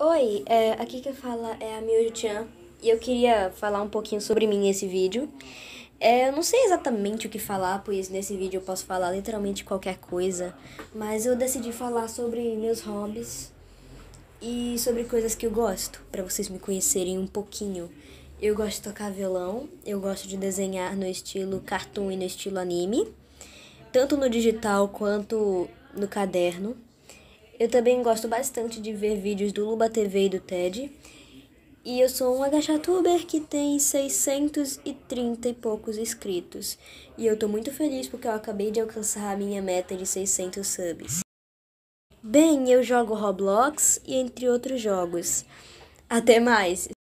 Oi, aqui que fala é a Miyuji-chan e eu queria falar um pouquinho sobre mim nesse vídeo. Eu não sei exatamente o que falar, pois nesse vídeo eu posso falar literalmente qualquer coisa, mas eu decidi falar sobre meus hobbies e sobre coisas que eu gosto, pra vocês me conhecerem um pouquinho. Eu gosto de tocar violão, eu gosto de desenhar no estilo cartoon e no estilo anime, tanto no digital quanto no caderno. Eu também gosto bastante de ver vídeos do Luba TV e do TED. E eu sou um agachatuber que tem 630 e poucos inscritos. E eu tô muito feliz porque eu acabei de alcançar a minha meta de 600 subs. Bem, eu jogo Roblox e entre outros jogos. Até mais!